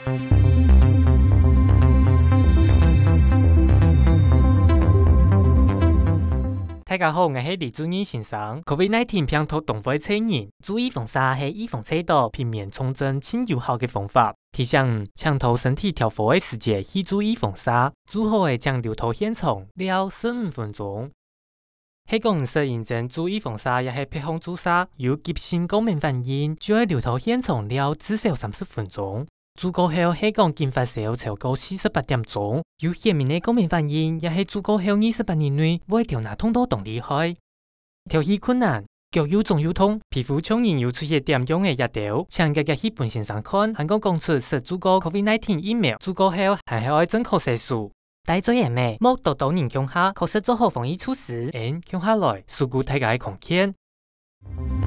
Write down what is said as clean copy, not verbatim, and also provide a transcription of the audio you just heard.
大家好，我是李主任先生。COVID-19 病毒动会测人，注意防晒是预防测到避免重症最有效的方法。提醒抢头身体调火的时节去注意防晒，最好的将流头现场了15分钟。系讲实认真注意防晒，也是配方注射有急性过敏反应，就要流头现场了至少30分钟。注过后系讲经发烧超过48点钟，有显明的过敏反应，也是注过后28年内不会调哪痛到动厉害。调气困难，脚又肿又痛，皮肤上仍有出现点样的热条，请大家去本先生看，还讲出是注过 COVID-19 疫苗，注过后还是要正确洗漱。戴嘴眼咩，莫多多人强下，确实做好防疫措施，向下来，事故大家的空间。